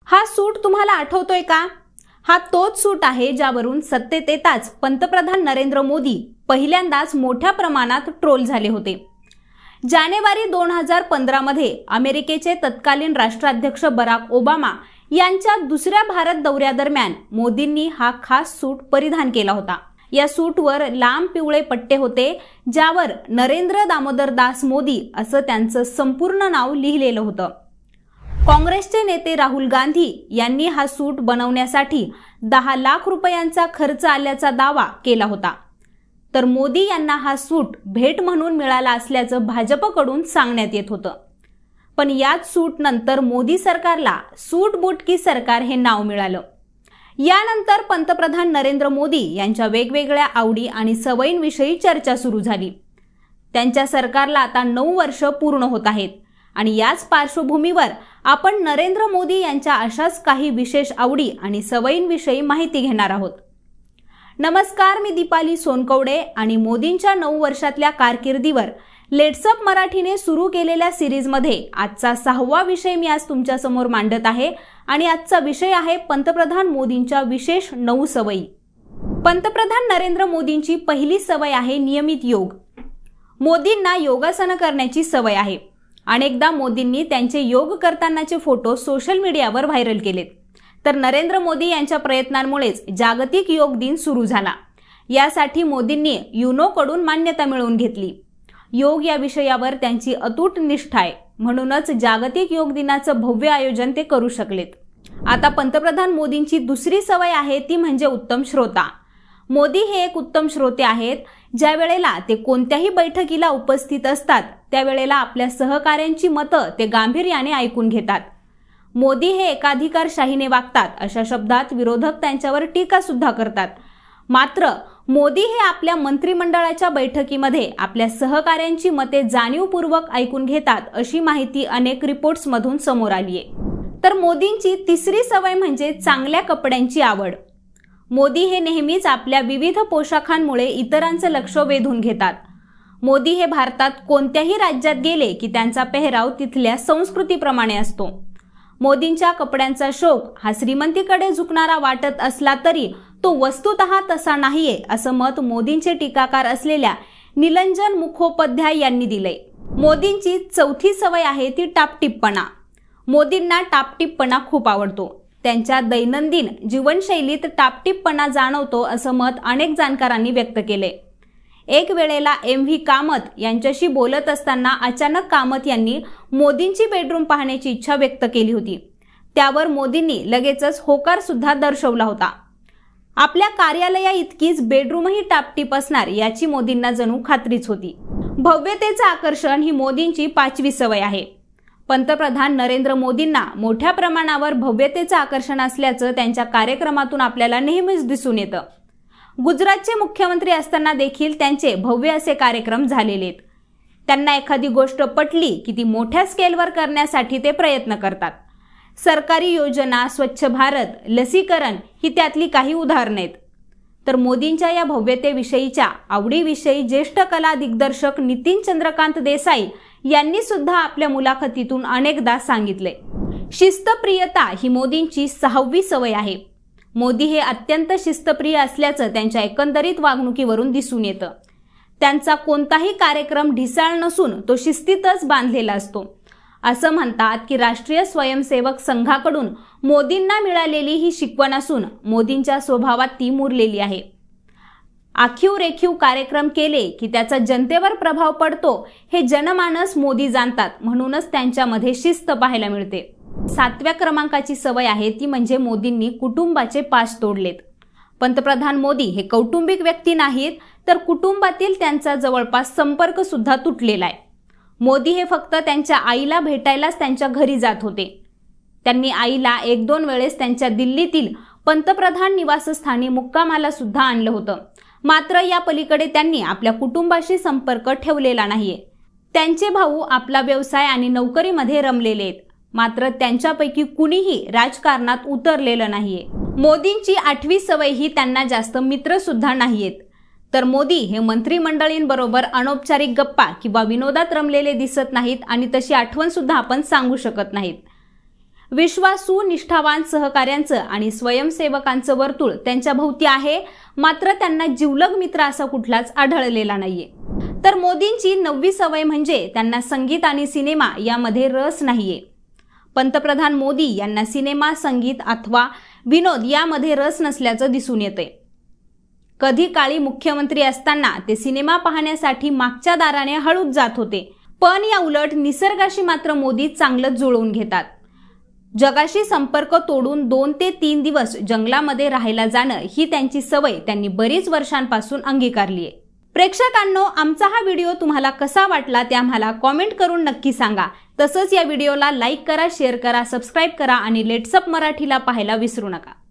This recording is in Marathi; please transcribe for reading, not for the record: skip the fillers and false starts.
हा सूट तुम्हाला आठवतोय का? हा तोच सूट आहे ज्यावरून सत्तेत येताच पंतप्रधान नरेंद्र मोदी पहिल्यांदाच मोठ्या प्रमाणात ट्रोल झाले होते। जानेवारी 2015 मध्ये अमेरिकेचे तत्कालीन राष्ट्राध्यक्ष बराक ओबामा यांच्या दुसऱ्या भारत दौऱ्यादरम्यान मोदींनी हा खास सूट परिधान केला होता। या सूटवर लांब पिवळे पट्टे होते ज्यावर नरेंद्र दामोदर दास मोदी असं त्यांचं संपूर्ण नाव लिहिलेलं होतं। काँग्रेसचे नेते राहुल गांधी यांनी हा सूट बनवण्यासाठी 10 लाख रुपयांचा खर्च आल्याचा दावा केला होता। तर मोदी यांना हा सूट भेट म्हणून मिळाला असल्याचं भाजपकडून सांगण्यात येत होतं। पण याच सूट नंतर मोदी सरकारला सूट बूट की सरकार हे नाव मिळालं। यानंतर पंतप्रधान नरेंद्र मोदी यांच्या वेगवेगळ्या आवडी आणि सवयींविषयी चर्चा सुरू झाली। त्यांच्या सरकारला आता 9 वर्ष पूर्ण होत आहेत आणि याच पार्श्वभूमीवर आपण नरेंद्र मोदी यांच्या अशाच काही विशेष आवडी आणि सवयींविषयी माहिती घेणार आहोत। नमस्कार, मी दीपाली सोनकवडे आणि मोदींच्या 9 वर्षातल्या कारकिर्दीवर लेट्स अप मराठीने सुरू केलेल्या सिरीजमध्ये आजचा 6वा विषय मी आज तुमच्या समोर मांडत आहे आणि आजचा विषय आहे पंतप्रधान मोदींच्या विशेष 9 सवयी। पंतप्रधान नरेंद्र मोदींची पहिली सवय आहे नियमित योग। मोदींना योगासन करण्याची सवय आहे। अनेकदा मोदींनी त्यांचे योग करतानाचे फोटो सोशल मीडियावर व्हायरल केलेत। तर नरेंद्र मोदी यांच्या प्रयत्नांमुळेच जागतिक योग दिन सुरू झाला। यासाठी मोदींनी युनोकडून मान्यता मिळवून घेतली। योग या विषयावर त्यांची अतूट निष्ठा आहे, म्हणूनच जागतिक योग दिनाचं भव्य आयोजन ते करू शकलेत। आता पंतप्रधान मोदींची दुसरी सवय आहे ती म्हणजे उत्तम श्रोता। मोदी हे एक उत्तम श्रोते आहेत। ज्या वेळेला ते कोणत्याही बैठकीला उपस्थित असतात त्यावेळेला आपल्या सहकाऱ्यांची मतं ते गांभीर्याने ऐकून घेतात। मोदी हे एकाधिकारशाहीने वागतात अशा शब्दात विरोधक त्यांच्यावर टीका सुद्धा करतात। मात्र मोदी हे आपल्या मंत्रिमंडळाच्या बैठकीमध्ये आपल्या सहकाऱ्यांची मते जाणीवपूर्वक ऐकून घेतात अशी माहिती अनेक रिपोर्ट्समधून समोर आली आहे। तर मोदींची तिसरी सवय म्हणजे चांगल्या कपड्यांची आवड। मोदी हे नेहमीच आपल्या विविध पोशाखांमुळे इतरांचं लक्ष वेधून घेतात। मोदी हे भारतात कोणत्याही राज्यात गेले की त्यांचा पेहराव तिथल्या संस्कृतीप्रमाणे असतो। मोदींच्या कपड्यांचा शौक हा श्रीमंतीकडे झुकणारा वाटत असला तरी तो वस्तुतः तसा नाहीये असं मत मोदींचे टीकाकार असलेल्या निलंजन मुखोपाध्याय यांनी दिलंय। मोदींची चौथी सवय आहे ती टापटिपपणा। मोदींना टापटिपपणा खूप आवडतो। त्यांच्या दैनंदिन जीवनशैलीत टापटिपपणा जाणवतो असं मत अनेक जाणकारांनी व्यक्त केले। एक वेळेला MV कामत यांच्याशी बोलत असताना अचानक कामत यांनी मोदींची बेडरूम पाहण्याची इच्छा व्यक्त केली होती। त्यावर मोदींनी लगेचच होकार सुद्धा दर्शवला होता। आपल्या कार्यालया इतकीच बेडरूमही टापटीप असणार याची मोदींना जणू खात्रीच होती। भव्यतेचं आकर्षण ही मोदींची 5वी सवय आहे। पंतप्रधान नरेंद्र मोदींना मोठ्या प्रमाणावर भव्यतेचं आकर्षण असल्याचं त्यांच्या कार्यक्रमातून आपल्याला नेहमीच दिसून येतं। गुजरातचे मुख्यमंत्री असताना देखील त्यांचे भव्य असे कार्यक्रम झालेले आहेत। त्यांना एखादी गोष्ट पटली की ती मोठ्या स्केलवर करण्यासाठी ते प्रयत्न करतात। सरकारी योजना, स्वच्छ भारत, लसीकरण ही त्यातली काही उदाहरणे आहेत। तर मोदींच्या या भव्यतेविषयीच्या आवडीविषयी ज्येष्ठ कला दिग्दर्शक नितीन चंद्रकांत देसाई यांनी सुद्धा आपल्या मुलाखतीतून अनेकदा सांगितले। शिस्तप्रियता ही मोदींची 6वी सवय आहे। मोदी हे अत्यंत शिस्तप्रिय असल्याचं त्यांच्या एकंदरीत वागणुकीवरून दिसून येतं। त्यांचा कोणताही कार्यक्रम ढिसाळ नसून तो शिस्तीतच बांधलेला असतो। असं म्हणतात की राष्ट्रीय स्वयंसेवक संघाकडून मोदींना मिळालेली ही शिकवण असून मोदींच्या स्वभावात ती मुरलेली आहे। आखीव रेखीव कार्यक्रम केले की त्याचा जनतेवर प्रभाव पडतो हे जनमानस मोदी जाणतात, म्हणूनच त्यांच्यामध्ये शिस्त पाहायला मिळते। 7व्या क्रमांकाची सवय आहे ती म्हणजे मोदींनी कुटुंबाचे पास तोडलेत। पंतप्रधान मोदी हे कौटुंबिक व्यक्ती नाहीत तर कुटुंबातील त्यांचा जवळपास संपर्क सुद्धा तुटलेला आहे। मोदी हे फक्त त्यांच्या आईला भेटायलाच त्यांच्या घरी जात होते। त्यांनी आईला 1-2 वेळेस त्यांच्या दिल्लीतील पंतप्रधान निवासस्थानी मुक्कामाला सुद्धा आणलं होतं। मात्र या पलीकडे त्यांनी आपल्या कुटुंबाशी संपर्क ठेवलेला नाहीये। त्यांचे भाऊ आपला व्यवसाय आणि नोकरीमध्ये रमलेले आहेत। मात्र त्यांच्यापैकी कुणीही राजकारणात उतरलेलं नाहीये। मोदींची 8वी सवय ही त्यांना जास्त मित्र सुद्धा नाहीयेत। तर मोदी हे मंत्रिमंडळींबरोबर अनौपचारिक गप्पा किंवा विनोदात रमलेले दिसत नाहीत आणि तशी आठवण सुद्धा आपण सांगू शकत नाहीत। विश्वासू निष्ठावान सहकाऱ्यांचं आणि स्वयंसेवकांचं वर्तुळ त्यांच्या भोवती आहे, मात्र त्यांना जिवलग मित्र असा कुठलाच आढळलेला नाहीये. तर मोदींची नववी सवय म्हणजे त्यांना संगीत आणि सिनेमा यामध्ये रस नाहीये. पंतप्रधान मोदी यांना सिनेमा, संगीत अथवा विनोद यामध्ये रस नसल्याचं दिसून येतंय. कधी काळी मुख्यमंत्री असताना ते सिनेमा पाहण्यासाठी मागच्या दाराने हळूच जात होते, पण या उलट निसर्गाशी मात्र मोदी चांगलंच जुळवून घेतात. जगाशी संपर्क तोडून 2 ते 3 दिवस जंगलामध्ये राहायला जाणं ही त्यांची सवय त्यांनी बरीच वर्षांपासून अंगीकारली आहे. प्रेक्षकांनो, आमचा हा व्हिडिओ तुम्हाला कसा वाटला ते आम्हाला कॉमेंट करून नक्की सांगा. तसंच या व्हिडिओला लाईक करा, शेअर करा, सबस्क्राईब करा आणि लेट्सअप मराठीला पाहायला विसरू नका.